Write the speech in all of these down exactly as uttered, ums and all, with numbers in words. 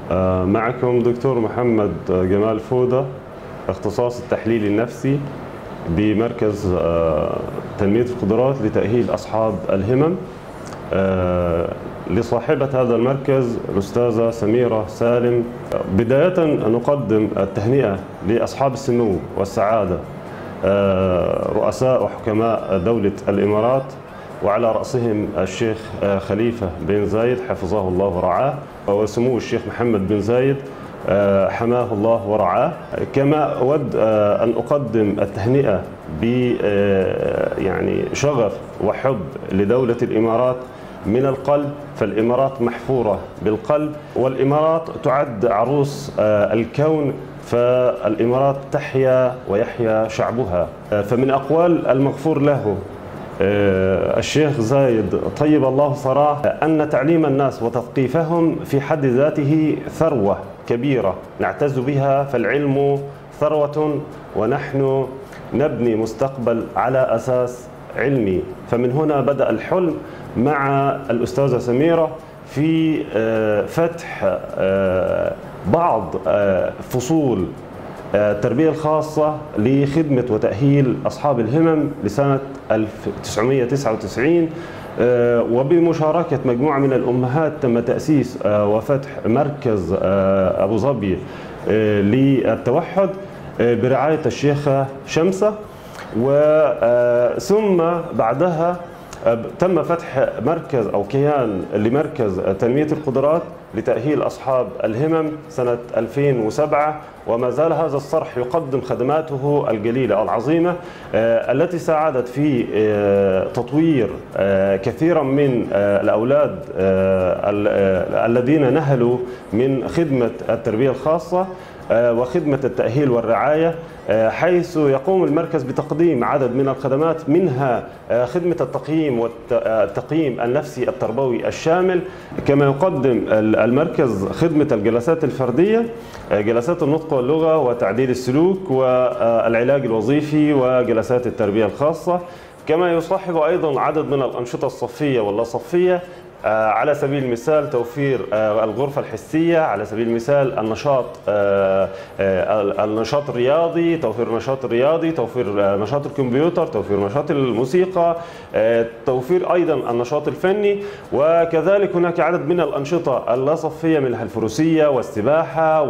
معكم دكتور محمد جمال فودة، اختصاص التحليل النفسي بمركز تنمية القدرات لتأهيل أصحاب الهمم. لصاحبة هذا المركز الأستاذة سميرة سالم. بداية نقدم التهنئة لأصحاب السمو والسعادة رؤساء وحكماء دولة الإمارات، وعلى رأسهم الشيخ خليفة بن زايد حفظه الله ورعاه، وسمو الشيخ محمد بن زايد حماه الله ورعاه. كما أود أن أقدم التهنئة ب يعني شغف وحب لدولة الإمارات من القلب، فالإمارات محفورة بالقلب، والإمارات تعد عروس الكون، فالإمارات تحيا ويحيا شعبها. فمن أقوال المغفور له الشيخ زايد طيب الله ثراه أن تعليم الناس وتثقيفهم في حد ذاته ثروة كبيرة نعتز بها، فالعلم ثروة ونحن نبني مستقبل على أساس علمي. فمن هنا بدأ الحلم مع الأستاذة سميرة في فتح بعض فصول التربية الخاصة لخدمة وتأهيل أصحاب الهمم لسنة ألف وتسعمئة وتسعة وتسعين، وبمشاركة مجموعة من الأمهات تم تأسيس وفتح مركز أبو ظبي للتوحد برعاية الشيخة شمسة، وثم بعدها تم فتح مركز أو كيان لمركز تنمية القدرات لتأهيل أصحاب الهمم سنة ألفين وسبعة، وما زال هذا الصرح يقدم خدماته الجليلة العظيمة التي ساعدت في تطوير كثيرا من الأولاد الذين نهلوا من خدمة التربية الخاصة وخدمة التأهيل والرعاية، حيث يقوم المركز بتقديم عدد من الخدمات، منها خدمة التقييم والتقييم النفسي التربوي الشامل. كما يقدم المركز خدمة الجلسات الفردية، جلسات النطق واللغة وتعديل السلوك والعلاج الوظيفي وجلسات التربية الخاصة. كما يصاحب أيضا عدد من الأنشطة الصفية واللا صفية، على سبيل المثال توفير الغرفة الحسية، على سبيل المثال النشاط النشاط الرياضي، توفير النشاط الرياضي، توفير نشاط الكمبيوتر، توفير نشاط الموسيقى، توفير أيضا النشاط الفني. وكذلك هناك عدد من الأنشطة اللا صفية منها الفروسية والسباحة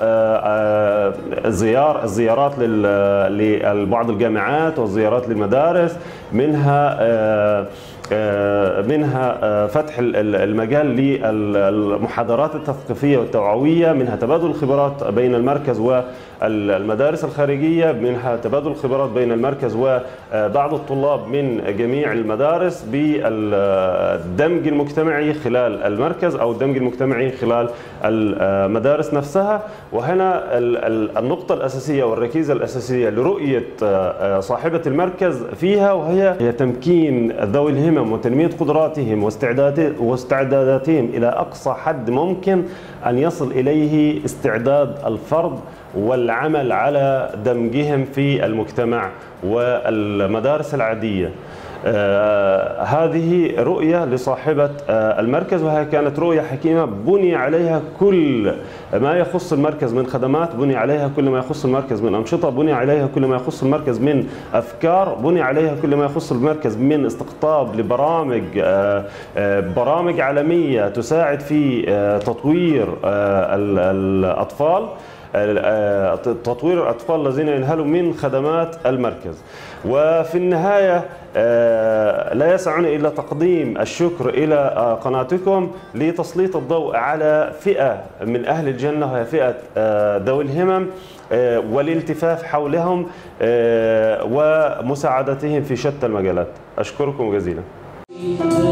والزيار الزيارات لبعض الجامعات والزيارات للمدارس، منها منها فتح المجال للمحاضرات التثقيفية والتوعوية، منها تبادل الخبرات بين المركز والمدارس الخارجية، منها تبادل الخبرات بين المركز وبعض الطلاب من جميع المدارس بالدمج المجتمعي خلال المركز أو الدمج المجتمعي خلال المدارس نفسها. وهنا النقطة الأساسية والركيزة الأساسية لرؤية صاحبة المركز فيها، وهي هي تمكين ذوي الهمم وتنمية قدراتهم واستعداداتهم إلى أقصى حد ممكن أن يصل إليه استعداد الفرد والعمل على دمجهم في المجتمع والمدارس العادية. آه هذه رؤية لصاحبة آه المركز، وهي كانت رؤية حكيمة بني عليها كل ما يخص المركز من خدمات، بني عليها كل ما يخص المركز من أنشطة، بني عليها كل ما يخص المركز من أفكار، بني عليها كل ما يخص المركز من استقطاب لبرامج آه آه برامج عالمية تساعد في آه تطوير آه الأطفال، تطوير الأطفال الذين ينهلوا من خدمات المركز. وفي النهاية لا يسعني إلا تقديم الشكر إلى قناتكم لتسليط الضوء على فئة من أهل الجنة، وهي فئة ذوي الهمم، والالتفاف حولهم ومساعدتهم في شتى المجالات. أشكركم جزيلا.